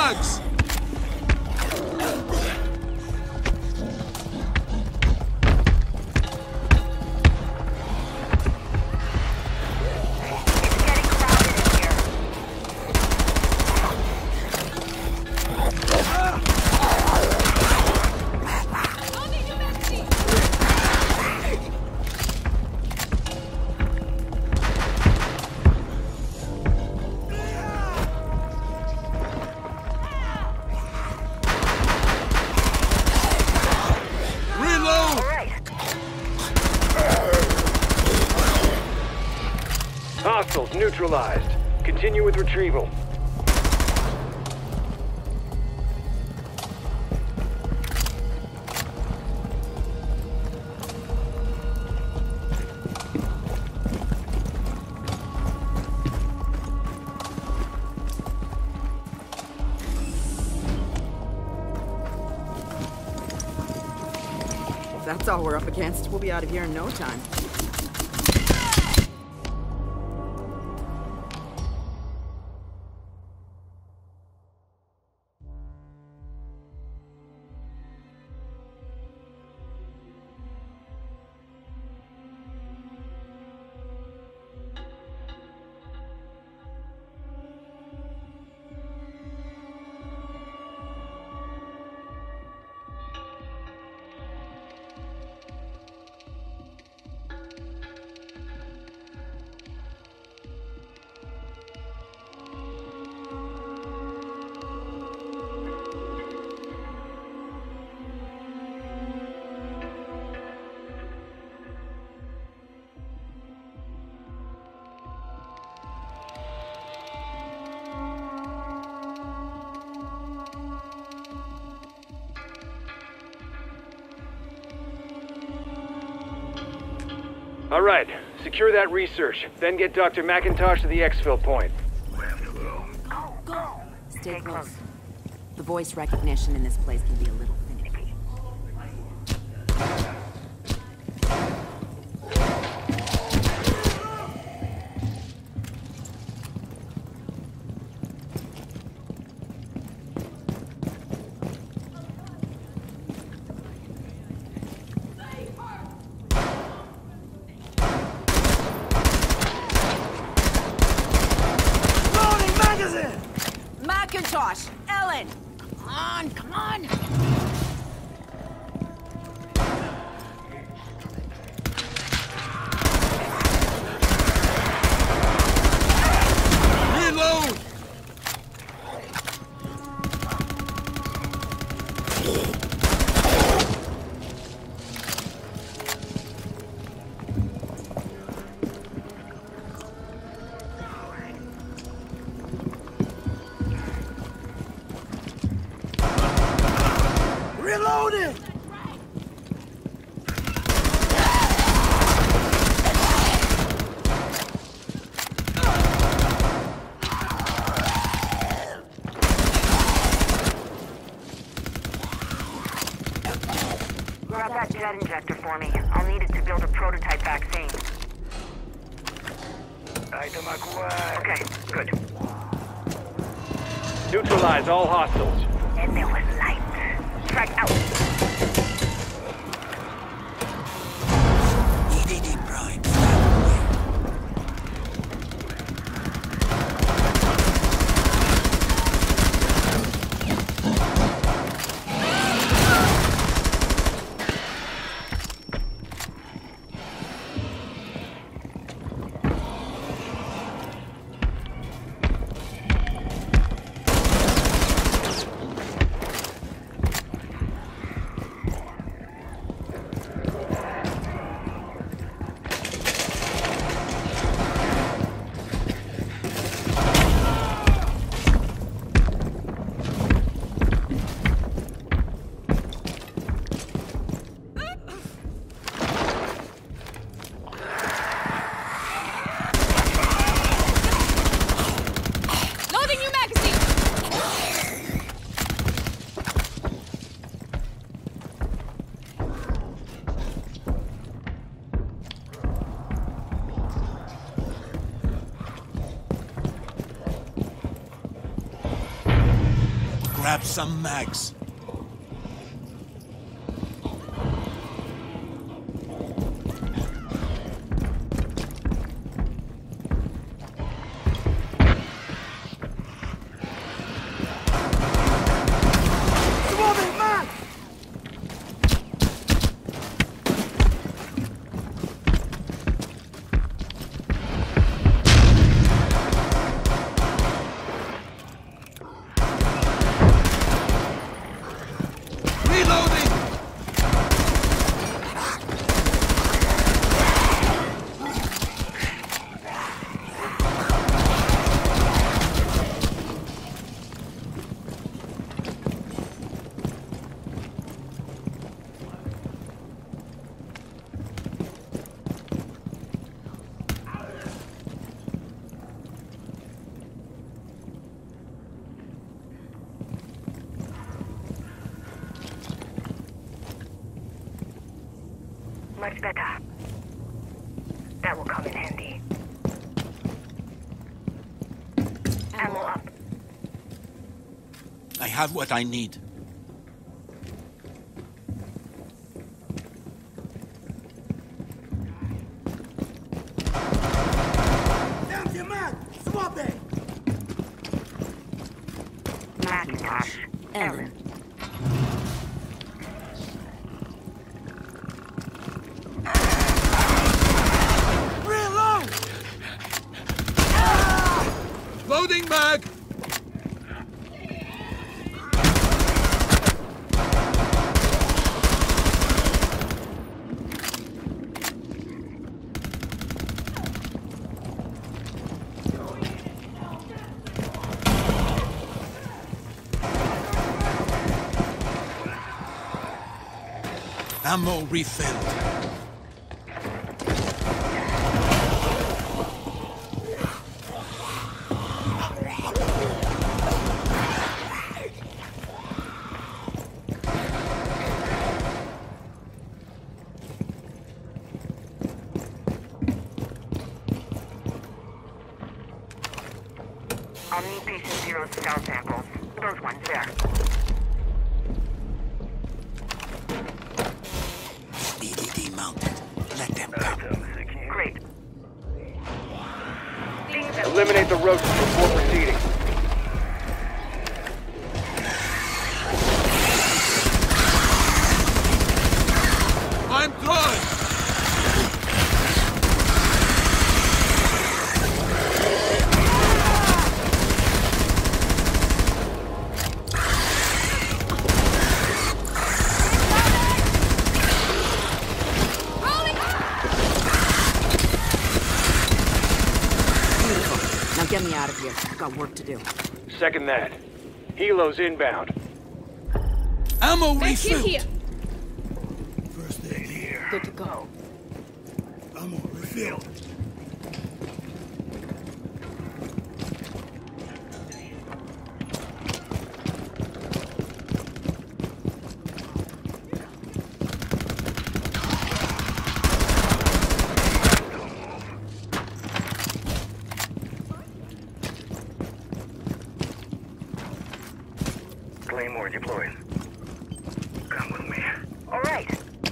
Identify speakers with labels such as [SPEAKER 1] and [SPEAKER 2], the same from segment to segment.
[SPEAKER 1] mags!
[SPEAKER 2] Hostiles neutralized. Continue with retrieval.
[SPEAKER 3] If that's all we're up against, we'll be out of here in no time.
[SPEAKER 2] All right, secure that research. Then get Dr. McIntosh to the exfil point.
[SPEAKER 4] Go! Stay close. The voice recognition in this place can be a little finicky. McIntosh! Ellen! Come on!
[SPEAKER 1] Reload! Reloading!
[SPEAKER 5] Grab that jet injector for me. I'll need it to build a prototype vaccine. Okay, good.
[SPEAKER 2] Neutralize all hostiles.
[SPEAKER 5] And there was light. Strike out.
[SPEAKER 6] EDD Prime.
[SPEAKER 1] Grab some mags.
[SPEAKER 5] Much better. That will come in handy. Ammo up.
[SPEAKER 1] I have what I need.
[SPEAKER 5] Macintosh.
[SPEAKER 4] Ellen.
[SPEAKER 1] Loading mag! Ammo refilled.
[SPEAKER 5] I'll need patient zero's cell samples. Those ones there.
[SPEAKER 1] EDD mounted. Let them come.
[SPEAKER 5] Great.
[SPEAKER 2] Eliminate the roaches before proceeding.
[SPEAKER 1] I'm throwing!
[SPEAKER 4] Now get me out of here. I've got work to do.
[SPEAKER 2] Second that. Helo's inbound.
[SPEAKER 1] Ammo
[SPEAKER 6] Thank you
[SPEAKER 1] refilled!
[SPEAKER 6] here.
[SPEAKER 7] First aid here.
[SPEAKER 6] Good to go.
[SPEAKER 7] Ammo refilled.
[SPEAKER 5] Claymore deployed. Come with me. All right.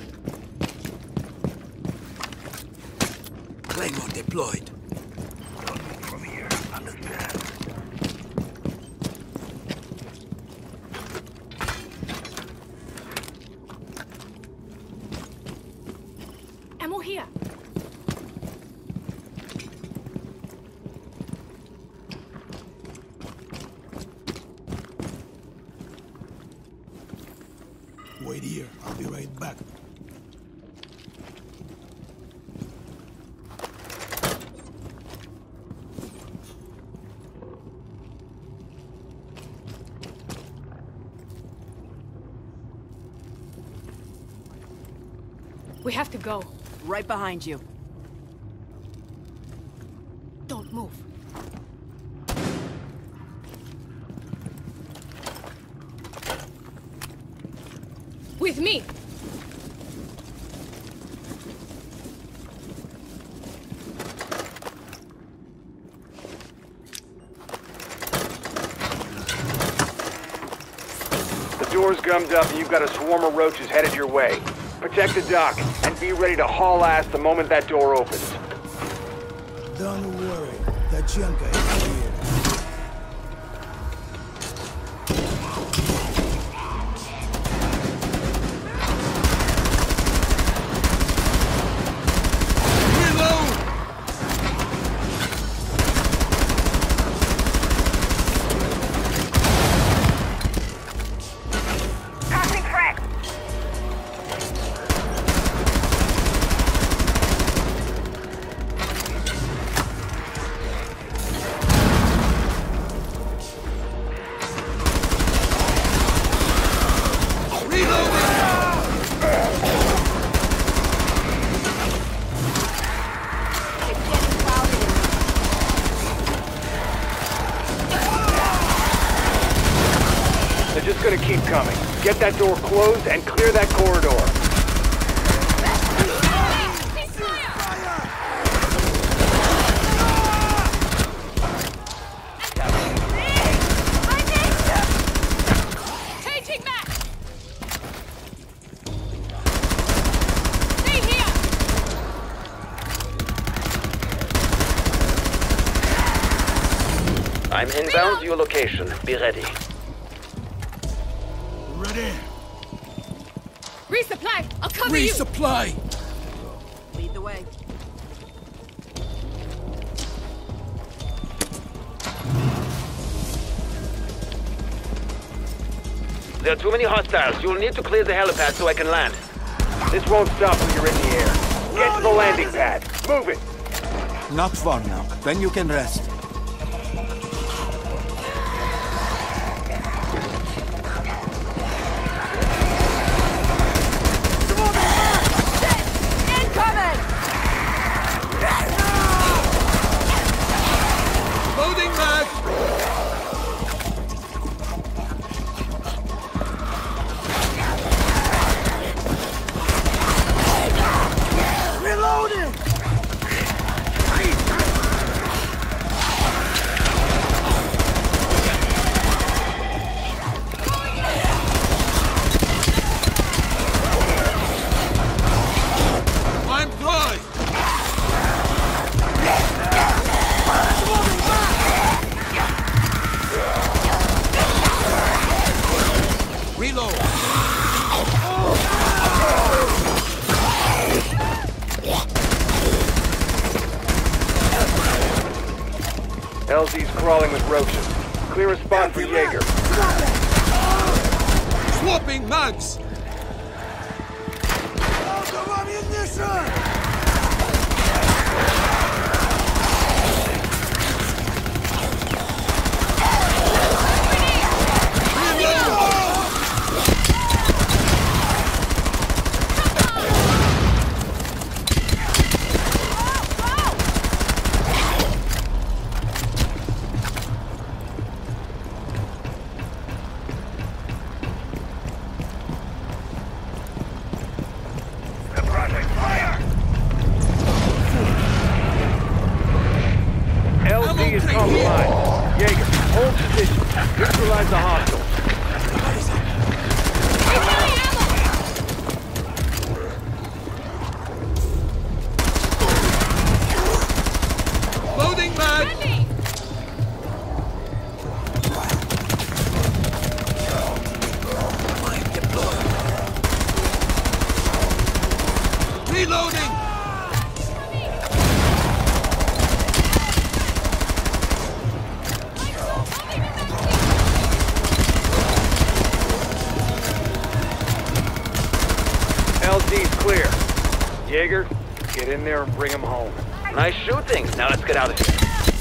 [SPEAKER 1] Claymore deployed.
[SPEAKER 7] Don't move from here. Understand?
[SPEAKER 6] Ammo here.
[SPEAKER 7] Wait here. I'll be right back.
[SPEAKER 6] We have to go.
[SPEAKER 4] Right behind you.
[SPEAKER 6] Don't move. With me.
[SPEAKER 2] gummed up and you've got a swarm of roaches headed your way. Protect the dock and be ready to haul ass the moment that door opens.
[SPEAKER 7] Don't worry. Tachanka is here.
[SPEAKER 5] Tossing frag.
[SPEAKER 2] They're just gonna keep coming. Get that door closed and clear that corridor.
[SPEAKER 6] Changing back! Stay here!
[SPEAKER 8] I'm inbound to your location. Be ready.
[SPEAKER 7] Ready?
[SPEAKER 6] Resupply! I'll cover you!
[SPEAKER 7] Resupply!
[SPEAKER 3] Lead the way.
[SPEAKER 8] There are too many hostiles. You'll need to clear the helipad so I can land.
[SPEAKER 2] This won't stop when you're in the air. Get to the landing pad. Move it.
[SPEAKER 1] Not far now. Then you can rest.
[SPEAKER 7] Loading mag! Reloading! I'm dry! Reload!
[SPEAKER 2] LZ's crawling with roaches. Clear a spot for Jaeger.
[SPEAKER 7] Swapping mags!
[SPEAKER 2] LZ is compromised. Jaeger, hold position. Neutralize the hostiles.
[SPEAKER 7] Loading mag!
[SPEAKER 6] Ready!
[SPEAKER 7] Reloading!
[SPEAKER 2] LZ's clear. Jaeger, get in there and bring him home.
[SPEAKER 8] Nice shooting. Now let's get out of here.